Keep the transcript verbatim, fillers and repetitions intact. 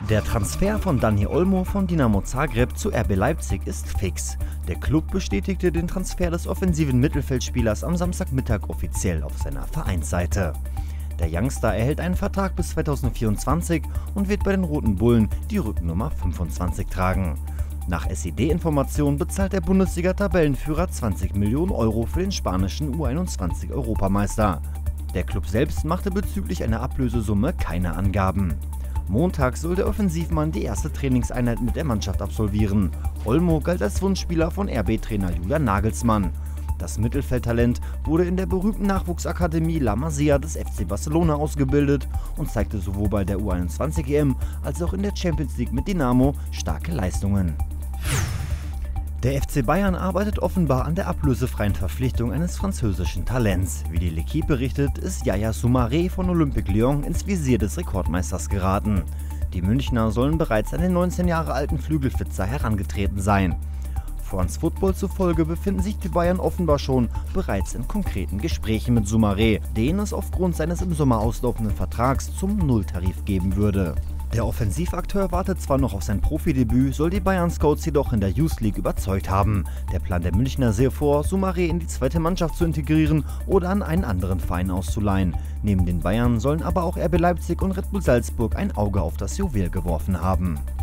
Der Transfer von Dani Olmo von Dinamo Zagreb zu R B Leipzig ist fix. Der Klub bestätigte den Transfer des offensiven Mittelfeldspielers am Samstagmittag offiziell auf seiner Vereinsseite. Der Youngster erhält einen Vertrag bis zweitausendvierundzwanzig und wird bei den Roten Bullen die Rückennummer fünfundzwanzig tragen. Nach S E D-Informationen bezahlt der Bundesliga-Tabellenführer zwanzig Millionen Euro für den spanischen U einundzwanzig-Europameister. Der Klub selbst machte bezüglich einer Ablösesumme keine Angaben. Montag soll der Offensivmann die erste Trainingseinheit mit der Mannschaft absolvieren. Olmo galt als Wunschspieler von R B-Trainer Julian Nagelsmann. Das Mittelfeldtalent wurde in der berühmten Nachwuchsakademie La Masia des F C Barcelona ausgebildet und zeigte sowohl bei der U einundzwanzig E M als auch in der Champions League mit Dinamo starke Leistungen. Der F C Bayern arbeitet offenbar an der ablösefreien Verpflichtung eines französischen Talents. Wie die L'Équipe berichtet, ist Yaya Soumaré von Olympique Lyon ins Visier des Rekordmeisters geraten. Die Münchner sollen bereits an den neunzehn Jahre alten Flügelflitzer herangetreten sein. France Football zufolge befinden sich die Bayern offenbar schon bereits in konkreten Gesprächen mit Soumaré, den es aufgrund seines im Sommer auslaufenden Vertrags zum Nulltarif geben würde. Der Offensivakteur wartet zwar noch auf sein Profidebüt, soll die Bayern-Scouts jedoch in der Youth League überzeugt haben. Der Plan der Münchner sehe vor, Soumaré in die zweite Mannschaft zu integrieren oder an einen anderen Verein auszuleihen. Neben den Bayern sollen aber auch R B Leipzig und Red Bull Salzburg ein Auge auf das Juwel geworfen haben.